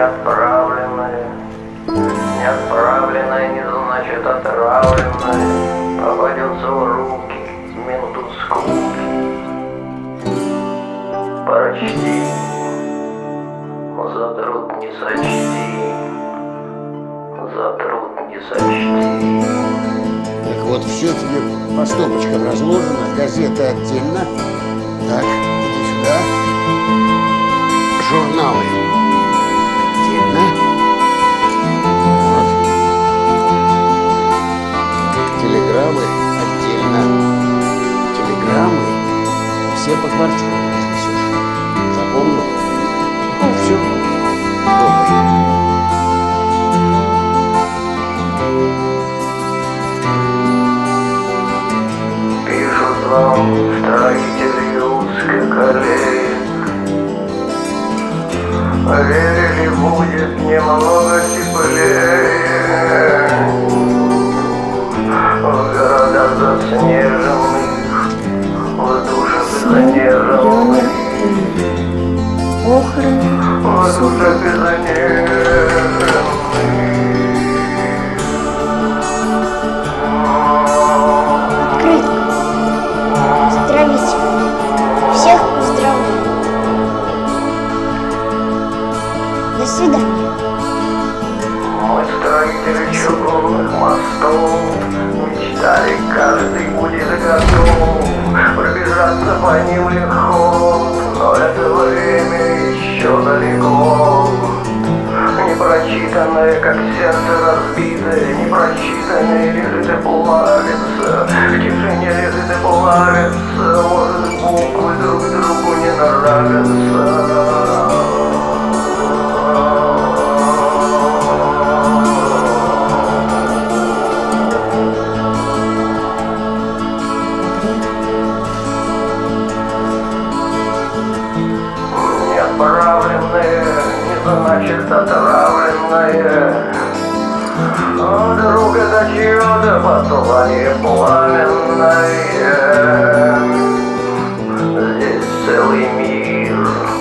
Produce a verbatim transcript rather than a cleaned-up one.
Неотправленное, неотправленное не значит отравленное, попадется в руки в минуту скуки. Прочти, за труд не сочти, за труд не сочти. Так вот, все тебе по стопочкам разложено, газеты отдельно. Так, иди сюда. Журналы отдельно. Вот. Телеграммы отдельно. Телеграммы все по квартире разнесешь. Запомнил? Ну, все. Добрый. Пишут вам строители узких аллей, верили, будет немного теплее. В городах заснеженных, в душах занеженных, в душах занеженных. Здравствуйте. Всех поздравляю. До свидания. Мы строители чугунных мостов, мечтали, каждый будет готов пробежаться по ним легко, но это время еще далеко. Непрочитанное, как сердце разбитое, непрочитанное лежит и плавится, в тишине лежит и плавится, может, буквы друг другу не нравятся. Неотправленные не значит отравленное. Вдруг это чье-то послание пламенное. Здесь целый мир.